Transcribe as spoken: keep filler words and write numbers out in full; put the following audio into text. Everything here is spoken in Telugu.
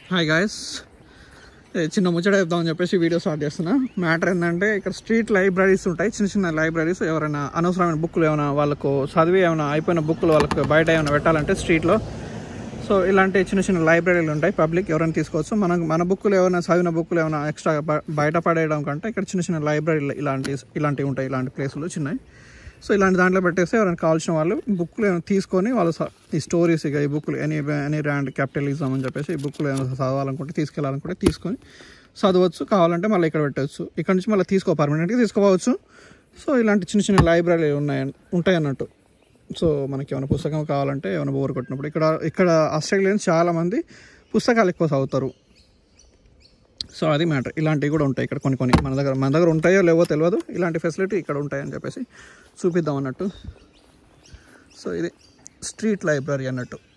హాయ్ గాయస్, చిన్న ముచ్చట చెప్దామని చెప్పేసి వీడియో స్టార్ట్ చేస్తున్నా. మ్యాటర్ ఏంటంటే ఇక్కడ స్ట్రీట్ లైబ్రరీస్ ఉంటాయి, చిన్న చిన్న లైబ్రరీస్. ఎవరైనా అనవసరమైన బుక్కులు ఏమైనా వాళ్ళకు చదివి ఏమైనా అయిపోయిన బుక్కులు వాళ్ళకి బయట ఏమైనా పెట్టాలంటే స్ట్రీట్లో, సో ఇలాంటి చిన్న చిన్న లైబ్రరీలు ఉంటాయి. పబ్లిక్ ఎవరైనా తీసుకోవచ్చు. మనం మన బుక్కులు ఏమైనా చదివిన బుక్కులు ఏమైనా ఎక్స్ట్రా బయట పడేయడం కంటే ఇక్కడ చిన్న చిన్న లైబ్రరీలు ఇలాంటి ఇలాంటివి ఉంటాయి, ఇలాంటి ప్లేసులు చిన్నవి. సో ఇలాంటి దాంట్లో పెట్టేస్తే ఎవరైనా కావాల్సిన వాళ్ళు బుక్లు ఏమైనా తీసుకొని వాళ్ళు ఈ స్టోరీస్, ఇక ఈ బుక్లు ఎనీ ఎనీ ర్యాండ్ క్యాపిటలిజం అని చెప్పేసి ఈ బుక్లు ఏమైనా చదవాలనుకుంటే తీసుకెళ్ళాలనుకుంటే తీసుకొని చదవచ్చు. కావాలంటే మళ్ళీ ఇక్కడ పెట్టవచ్చు. ఇక్కడ నుంచి మళ్ళీ తీసుకో పర్మనెంట్గా తీసుకోవచ్చు. సో ఇలాంటి చిన్న చిన్న లైబ్రరీ ఉన్నాయి ఉంటాయి అన్నట్టు. సో మనకి ఏమైనా పుస్తకం కావాలంటే ఏమైనా బోర్ కొట్టినప్పుడు ఇక్కడ ఇక్కడ ఆస్ట్రేలియన్స్ చాలామంది పుస్తకాలు ఎక్కువ చదువుతారు. సో అది మ్యాటర్. ఇలాంటివి కూడా ఉంటాయి ఇక్కడ కొన్ని కొన్ని. మన దగ్గర మన దగ్గర ఉంటాయో లేవో తెలియదు, ఇలాంటి ఫెసిలిటీ ఇక్కడ ఉంటాయని చెప్పేసి చూపిద్దాం అన్నట్టు. సో ఇది స్ట్రీట్ లైబ్రరీ అన్నట్టు.